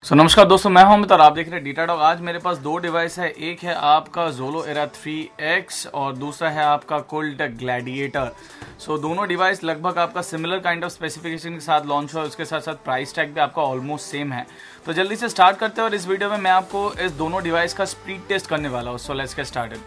नमस्कार दोस्तों, मैं हूं अमित और आप देख रहे हैं डेटाडॉग। आज मेरे पास दो डिवाइस है। एक है आपका Zolo Era 3X और दूसरा है आपका Colt Gladiator। दोनों डिवाइस लगभग आपका सिमिलर काइंड ऑफ स्पेसिफिकेशन के साथ लॉन्च हुआ है। उसके साथ साथ प्राइस टैग भी आपका ऑलमोस्ट सेम है। तो जल्दी से स्टार्ट करते हैं और इस वीडियो में मैं आपको इस दोनों डिवाइस का स्पीड टेस्ट करने वाला हूँ। So let's get started.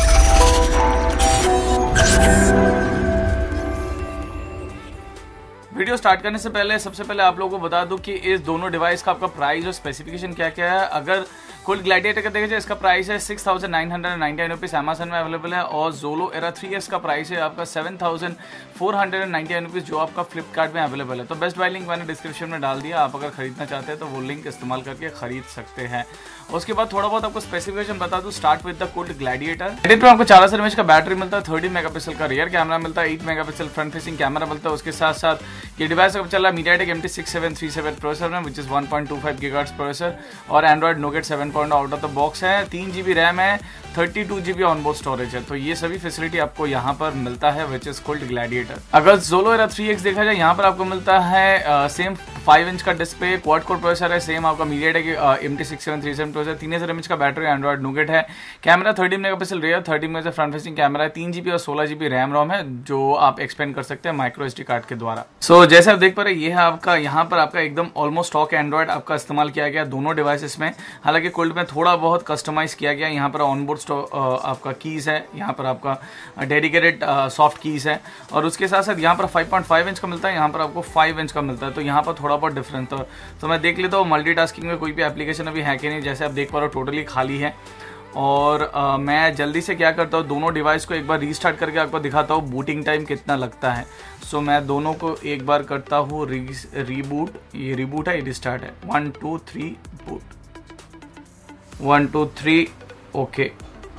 Video start करने से पहले सबसे पहले आप लोगों को बता दूं कि इस दोनों डिवाइस का आपका प्राइस और स्पेसिफिकेशन क्या क्या है। अगर Colt Gladiator का देखा जाए, इसका प्राइस है 6,999 रुपीज़, अमेजन में अवेलेबल है। और Zolo Era 3X का प्राइस है आपका 7,499 रुपीज़, जो आपका फ्लिपकार्ट में अवेलेबल है। तो बेस्ट बाय लिंक मैंने डिस्क्रिप्शन में डाल दिया। आप अगर खरीदना चाहते हैं तो वो लिंक इस्तेमाल करके खरीद सकते हैं। उसके बाद थोड़ा बहुत आपको स्पेसिफिकेशन बता दूं। Start with the Colt Gladiator। एडिट पे आपको 4000 mAh का बैटरी मिलता है, 30 मेगापिक्सल का रियर कैमरा मिलता है, 8 मेगापिक्सल फ्रंट फेसिंग कैमरा मिलता है। उसके साथ साथ ये डिवाइस अब चल रहा है MediaTek MT6737 प्रोसेसर में, विच इज 1.25 GHz प्रोसेसर, और Android Nougat 7.0 out of the box है। 3 GB रैम है, 32 GB ऑनबोर्ड स्टोरेज है। तो ये सभी फैसिलिटी आपको यहाँ पर मिलता है, विच इज Colt Gladiator। अगर Zolo Era 3X देखा जाए, यहाँ पर आपको मिलता है सेम 5 इंच का डिस्प्ले, क्वाड कोर प्रोसेसर है, सेम आपका MediaTek MT6737 प्रोसेसर, 3000 mAh का बैटरी, Android Nougat है। Camera 30 megapixel rear, 30 megapixel front facing camera है, 3 GB और 16 GB रैम रोम है, जो आप एक्सपेंड कर सकते हैं माइक्रो SD कार्ड के द्वारा। जैसे आप देख पा रहे हैं, ये है आपका यहाँ पर आपका एकदम ऑलमोस्ट स्टॉक एंड्रॉइड आपका इस्तेमाल किया गया दोनों डिवाइसेस में। हालांकि Colt में थोड़ा बहुत कस्टमाइज किया गया। यहाँ पर ऑनबोर्ड आपका कीज है, यहाँ पर आपका डेडिकेटेड सॉफ्ट कीज है, और उसके साथ साथ यहाँ पर 5.5 इंच का मिलता है, यहाँ पर आपको 5 इंच का मिलता है। तो यहाँ पर थोड़ा बहुत डिफरेंस तो मैं देख लेता हूँ मल्टीटास्किंग में कोई भी एप्लीकेशन अभी है कि नहीं। जैसे आप देख पा रहे हो, टोटली खाली है। और मैं जल्दी से क्या करता हूँ, दोनों डिवाइस को एक बार रीस्टार्ट करके आपको दिखाता हूँ बूटिंग टाइम कितना लगता है। मैं दोनों को एक बार करता हूँ रीबूट। ये रीबूट है, ये रिस्टार्ट है। 1 2 3 बूट, 1 2 3 ओके।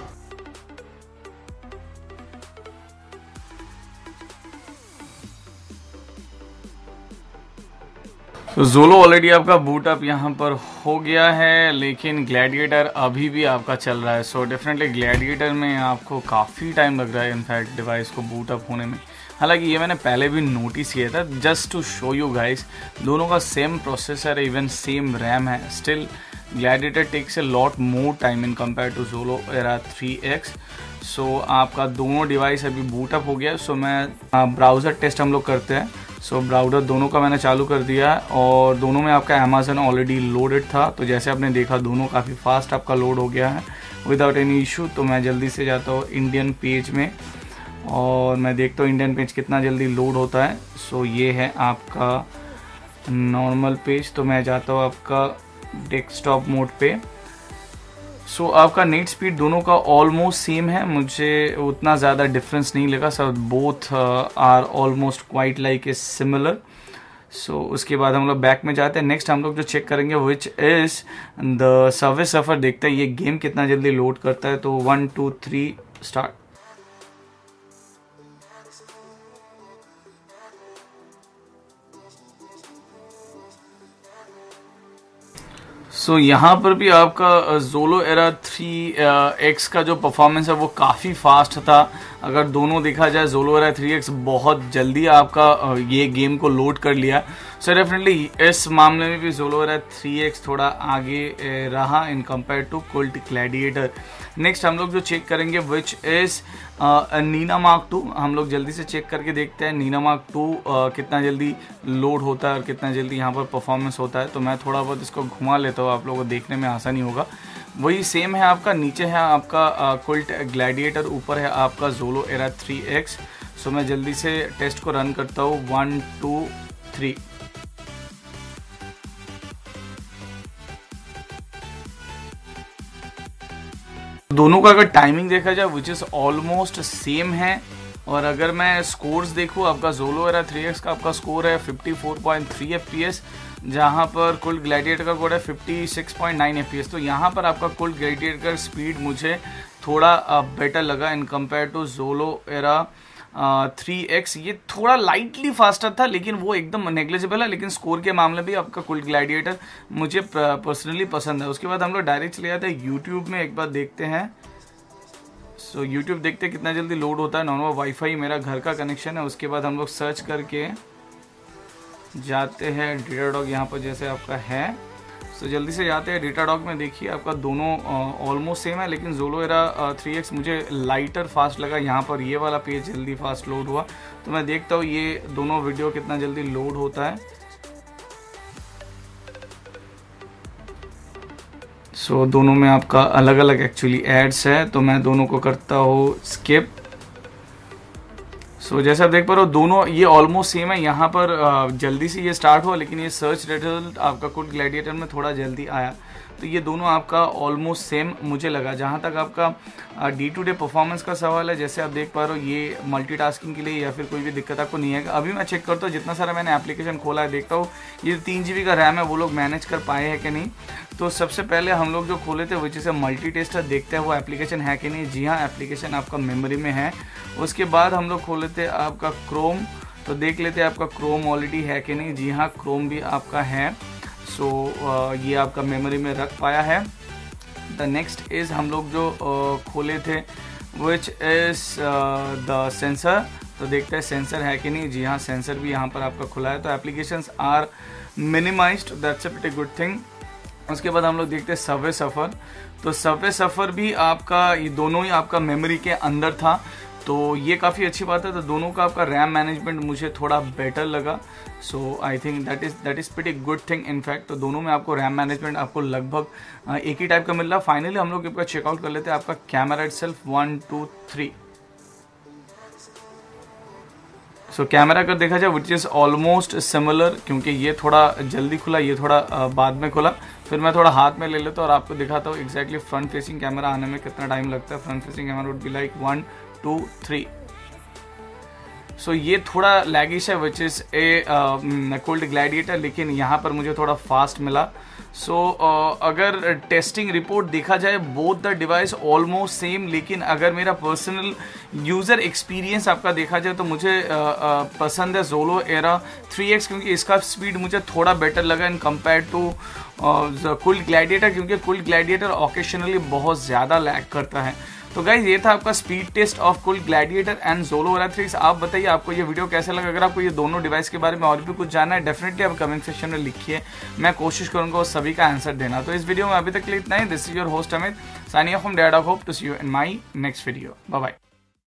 Zolo ऑलरेडी आपका बूट अप यहाँ पर हो गया है, लेकिन ग्लैडिएटर अभी भी आपका चल रहा है। डेफिनेटली ग्लैडिएटर में आपको काफ़ी टाइम लग रहा है इनफैक्ट डिवाइस को बूट अप होने में। हालांकि ये मैंने पहले भी नोटिस किया था। Just to show you guys, दोनों का सेम प्रोसेसर है, इवन सेम रैम है। Still Gladiator takes a lot more time in compare to Zolo Era 3X। आपका दोनों डिवाइस अभी बूट अप हो गया। मैं ब्राउज़र टेस्ट हम लोग करते हैं। ब्राउज़र दोनों का मैंने चालू कर दिया है, और दोनों में आपका अमेजन ऑलरेडी लोडेड था। तो जैसे आपने देखा, दोनों काफ़ी फास्ट आपका लोड हो गया है विदाउट एनी इशू। तो मैं जल्दी से जाता हूँ इंडियन पेज में, और मैं देखता हूँ इंडियन पेज कितना जल्दी लोड होता है। ये है आपका नॉर्मल पेज। तो मैं जाता हूँ आपका डेस्कटॉप मोड पे। आपका नेट स्पीड दोनों का ऑलमोस्ट सेम है, मुझे उतना ज़्यादा डिफरेंस नहीं लगा। Both are almost quite like a similar. उसके बाद हम लोग बैक में जाते हैं। नेक्स्ट हम लोग जो चेक करेंगे which is the service surfer. देखते हैं ये गेम कितना जल्दी लोड करता है। तो 1 2 3 स्टार्ट। यहाँ पर भी आपका Zolo Era 3X का जो परफॉर्मेंस है वो काफ़ी फास्ट था। अगर दोनों देखा जाए, Zolo Era 3X बहुत जल्दी आपका ये गेम को लोड कर लिया। डेफिनेटली इस मामले में भी Zolo Era 3X थोड़ा आगे रहा in compare to Colt Gladiator। Next हम लोग जो चेक करेंगे विच इज़ Nina Mark 2। हम लोग जल्दी से चेक करके देखते हैं Nina Mark 2 कितना जल्दी लोड होता है और कितना जल्दी यहाँ पर परफॉर्मेंस होता है। तो मैं थोड़ा बहुत इसको घुमा लेता हूँ, आप लोगों को देखने में आसानी होगा। वही सेम है आपका, नीचे है आपका Colt Gladiator, ऊपर है आपका Zolo Era 3X। मैं जल्दी से टेस्ट को रन करता हूँ। 1 2 3। दोनों का अगर टाइमिंग देखा जाए विच इज़ ऑलमोस्ट सेम है। और अगर मैं स्कोर्स देखूँ, आपका Zolo Era 3X का आपका स्कोर है 54.3 FPS, जहाँ पर Colt Gladiator का कोड है 56.9 FPS। तो यहाँ पर आपका Colt Gladiator का स्पीड मुझे थोड़ा बेटर लगा in compare to Zolo Era 3X। ये थोड़ा लाइटली फास्टर था, लेकिन वो एकदम नेग्लिजिबल है। लेकिन स्कोर के मामले भी आपका Colt Gladiator मुझे पर्सनली पसंद है। उसके बाद हम लोग डायरेक्ट चले जाते हैं यूट्यूब में, एक बार देखते हैं। यूट्यूब देखते हैं कितना जल्दी लोड होता है। नॉर्मल वाईफाई मेरा घर का कनेक्शन है। उसके बाद हम लोग सर्च करके जाते हैं डेटाडॉग, यहाँ पर जैसे आपका है। तो जल्दी से जाते हैं डेटाडॉग में। देखिए आपका दोनों ऑलमोस्ट सेम है, लेकिन जोलो एरा 3x मुझे लाइटर फास्ट लगा। यहाँ पर ये वाला पेज जल्दी फास्ट लोड हुआ, तो मैं देखता हूँ ये दोनों वीडियो कितना जल्दी लोड होता है। सो दोनों में आपका अलग अलग एक्चुअली एड्स है, तो मैं दोनों को करता हूँ स्किप। सो जैसे आप देख पा रहे हो दोनों ये ऑलमोस्ट सेम है। यहाँ पर जल्दी से ये स्टार्ट हुआ, लेकिन ये सर्च रिजल्ट आपका कोड ग्लैडिएटर में थोड़ा जल्दी आया। तो ये दोनों आपका ऑलमोस्ट सेम मुझे लगा। जहाँ तक आपका डे टू डे परफॉर्मेंस का सवाल है, जैसे आप देख पा रहे हो ये मल्टीटास्किंग के लिए या फिर कोई भी दिक्कत आपको नहीं है। अभी मैं चेक करता हूँ जितना सारा मैंने एप्लीकेशन खोला है, देखता हूँ ये 3 GB का रैम है वो लोग मैनेज कर पाए हैं कि नहीं। तो सबसे पहले हम लोग जो खोले थे वो जैसे मल्टी टेस्टर देखते हैं वो एप्लीकेशन है कि नहीं। जी हाँ, एप्लीकेशन आपका मेमोरी में है। उसके बाद हम लोग खोले थे आपका क्रोम, तो देख लेते हैं आपका क्रोम ऑलरेडी है कि नहीं। जी हाँ, क्रोम भी आपका है। सो ये आपका मेमोरी में रख पाया है। द नेक्स्ट इज़ हम लोग जो खोले थे विच इज़ द सेंसर, तो देखते हैं सेंसर है कि नहीं। जी हाँ, सेंसर भी यहाँ पर आपका खुला है। तो applications are minimised, that's a pretty good thing. उसके बाद हम लोग देखते हैं सबवे सफ़र, तो सबवे सफ़र भी आपका ये दोनों ही आपका मेमोरी के अंदर था, तो ये काफ़ी अच्छी बात है। तो दोनों का आपका रैम मैनेजमेंट मुझे थोड़ा बेटर लगा। So I think that is pretty good thing in fact. तो दोनों में आपको रैम मैनेजमेंट आपको लगभग एक ही टाइप का मिल रहा है। फाइनली हम लोग आपका चेकआउट कर लेते हैं आपका कैमरा इटसेल्फ 1 2 3। सो कैमरा अगर देखा जाए विच इज़ ऑलमोस्ट सिमिलर, क्योंकि ये थोड़ा जल्दी खुला, ये थोड़ा बाद में खुला। फिर मैं थोड़ा हाथ में ले लेता हूँ और आपको दिखाता हूँ एग्जैक्टली फ्रंट फेसिंग कैमरा आने में कितना टाइम लगता है। Front facing camera would be like 1 2 3। So ये थोड़ा लैगिश है which is a Colt Gladiator, लेकिन यहाँ पर मुझे थोड़ा फास्ट मिला। सो अगर टेस्टिंग रिपोर्ट देखा जाए both the device almost same, लेकिन अगर मेरा पर्सनल यूज़र एक्सपीरियंस आपका देखा जाए तो मुझे पसंद है जोलो एरा 3x, क्योंकि इसका स्पीड मुझे थोड़ा बेटर लगा in compare to Colt Gladiator, क्योंकि कोल्ड ग्लैडिएटर ओकेशनली बहुत ज़्यादा लैग करता है। तो गाइज ये था आपका speed test of Colt Gladiator and Zolo Era 3x। आप बताइए आपको ये वीडियो कैसा लगा। अगर आपको ये दोनों डिवाइस के बारे में और भी कुछ जानना है डेफिनेटली आप कमेंट सेक्शन में लिखिए, मैं कोशिश करूंगा उस सभी का आंसर देना। तो इस वीडियो में अभी तक के लिए इतना ही। This is your host Amit signing off from Datadog. Hope to see you in my next video. Bye bye.